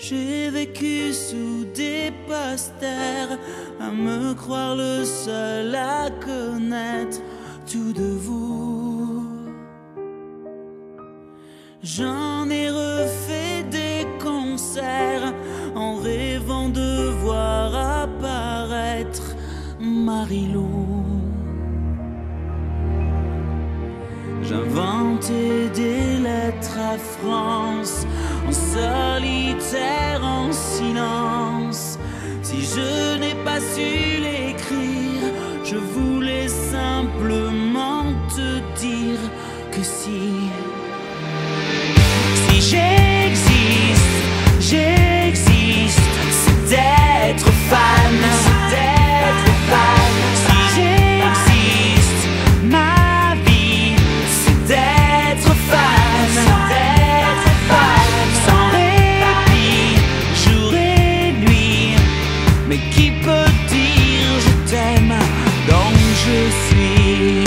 J'ai vécu sous des posters, à me croire le seul à connaître tout de vous. J'en ai refait des concerts en rêvant de voir apparaître Marie-Lou. J'inventais des lettres à France, en solitaire, en silence. Si je n'ai pas su l'écrire, je voulais simplement te dire que si j'existe, c'est d'être fan, c'est d'être fan. Si j'existe, ma vie, c'est d'être fan, d'être fan. Sans répit, jour et nuit. Mais qui peut dire je t'aime donc je suis?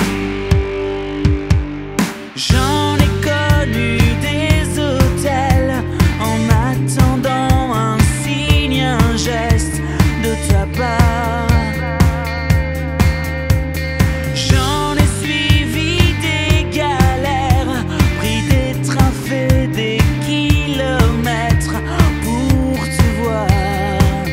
J'en ai connu des hôtels en attendant un signe, un geste de ta part. J'en ai suivi des galères, pris des trains, fait des kilomètres pour te voir.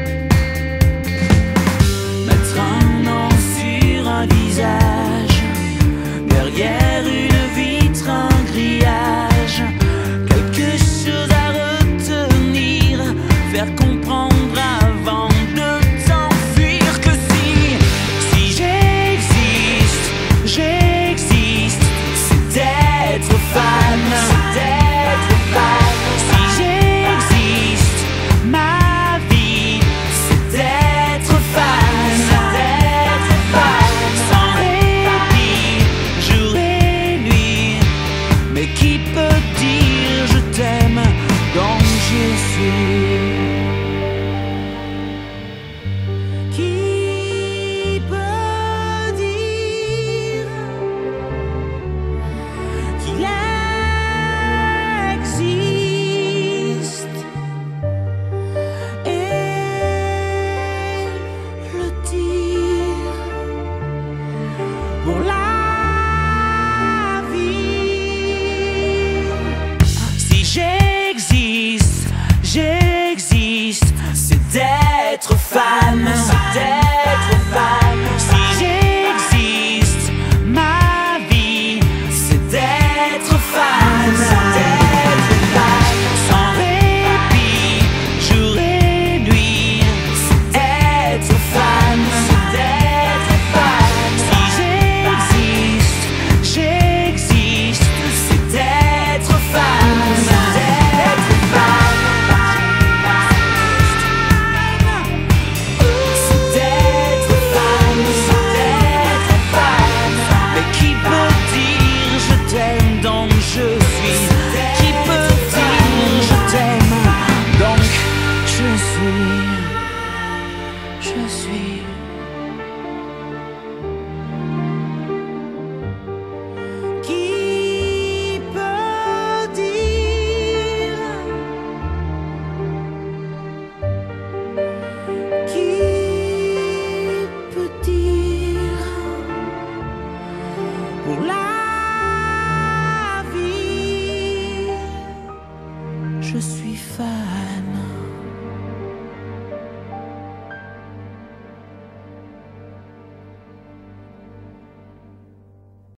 Mettre un nom sur un visage, derrière une vitre, un grillage, quelque chose à retenir, faire comprendre avant de t'enfuir que si j'existe, c'est d'être fan, c'est d'être fan. Si j'existe, ma vie, c'est d'être fan, d'être fan. Sans répit, jour et nuit. Mais qui peut dire je t'aime donc je suis? Qui peut dire qu'il existe et le dire pour la vie? Si j'existe, c'est d'être fan, c'est d'être fan. Si j'existe, ma vie, c'est d'être fan, d'être fan. Sans répit, jour et nuit, c'est être fan, d'être fan. Si j'existe, c'est d'être fan, d'être fan. C'est d'être fan, d'être fan. Mais qui peut dire je t'aime donc je suis? Qui peut dire je t'aime donc je suis? Je suis. Qui peut dire? Qui peut dire pour la vie? Je suis fan.